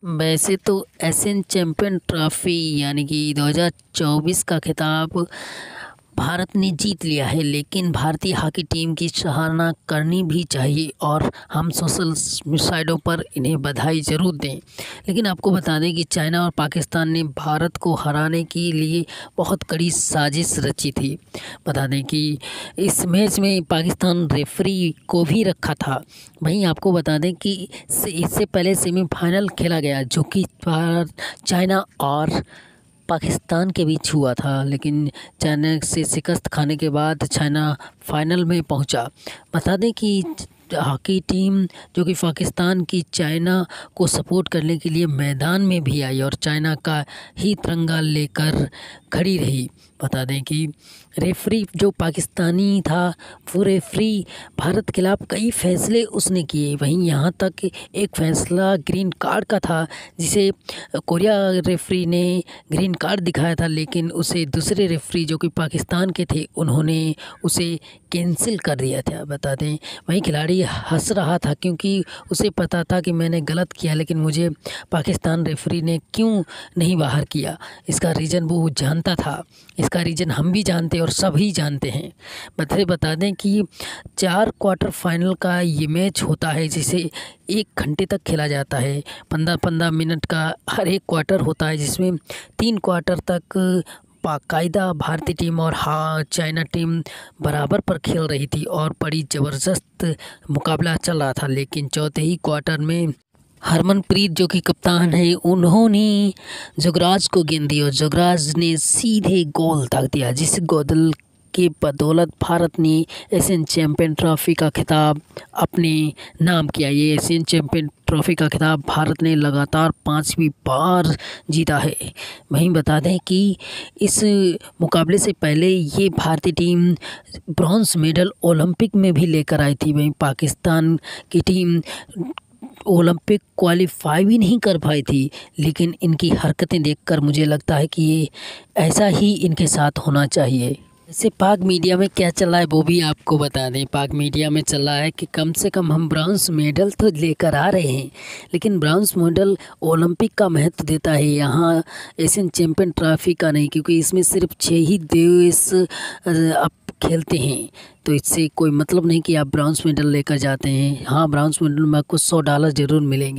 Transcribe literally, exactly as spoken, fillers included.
वैसे तो Asian champion trophy यानी कि दो हज़ार चौबीस का खिताब भारत ने जीत लिया है, लेकिन भारतीय हॉकी टीम की सराहना करनी भी चाहिए और हम सोशल साइटों पर इन्हें बधाई ज़रूर दें। लेकिन आपको बता दें कि चाइना और पाकिस्तान ने भारत को हराने के लिए बहुत कड़ी साजिश रची थी। बता दें कि इस मैच में पाकिस्तान रेफरी को भी रखा था। वहीं आपको बता दें कि इससे पहले सेमीफाइनल खेला गया जो कि चाइना और पाकिस्तान के बीच हुआ था, लेकिन चाइना से शिकस्त खाने के बाद चाइना फाइनल में पहुंचा। बता दें कि हॉकी टीम जो कि पाकिस्तान की चाइना को सपोर्ट करने के लिए मैदान में भी आई और चाइना का ही तिरंगा लेकर खड़ी रही। बता दें कि रेफरी जो पाकिस्तानी था वो रेफरी भारत के खिलाफ कई फैसले उसने किए। वहीं यहाँ तक एक फैसला ग्रीन कार्ड का था जिसे कोरिया रेफरी ने ग्रीन कार्ड दिखाया था, लेकिन उसे दूसरे रेफरी जो कि पाकिस्तान के थे उन्होंने उसे कैंसिल कर दिया था। बता दें वहीं खिलाड़ी हंस रहा था क्योंकि उसे पता था कि मैंने गलत किया, लेकिन मुझे पाकिस्तान रेफरी ने क्यों नहीं बाहर किया। इसका रीज़न वो जानता था, इसका रीज़न हम भी जानते हैं और सभी जानते हैं। बता बता दें कि चार क्वार्टर फाइनल का ये मैच होता है जिसे एक घंटे तक खेला जाता है। पंद्रह पंद्रह मिनट का हर एक क्वार्टर होता है, जिसमें तीन क्वार्टर तक बाकायदा भारतीय टीम और हाँ चाइना टीम बराबर पर खेल रही थी और बड़ी ज़बरदस्त मुकाबला चल रहा था। लेकिन चौथे ही क्वार्टर में हरमनप्रीत जो कि कप्तान है उन्होंने जुगराज को गेंद दी और जुगराज ने सीधे गोल दाग दिया, जिस गोल के बदौलत भारत ने एशियन चैंपियन ट्रॉफी का खिताब अपने नाम किया। ये एशियन चैंपियन ट्रॉफी का खिताब भारत ने लगातार पांचवी बार जीता है। वहीं बता दें कि इस मुकाबले से पहले ये भारतीय टीम ब्रॉन्ज मेडल ओलंपिक में भी लेकर आई थी। वहीं पाकिस्तान की टीम ओलंपिक क्वालिफाई भी नहीं कर पाई थी, लेकिन इनकी हरकतें देखकर मुझे लगता है कि ये ऐसा ही इनके साथ होना चाहिए। ऐसे पाक मीडिया में क्या चल रहा है वो भी आपको बता दें। पाक मीडिया में चल रहा है कि कम से कम हम ब्रॉन्ज मेडल तो लेकर आ रहे हैं, लेकिन ब्रॉन्ज मेडल ओलंपिक का महत्व देता है, यहाँ एशियन चैंपियन ट्रॉफी का नहीं, क्योंकि इसमें सिर्फ छः ही देश अब खेलते हैं। तो इससे कोई मतलब नहीं कि आप ब्रॉन्ज मेडल लेकर जाते हैं। हाँ, ब्रॉन्ज मेडल में आपको सौ डॉलर ज़रूर मिलेंगे।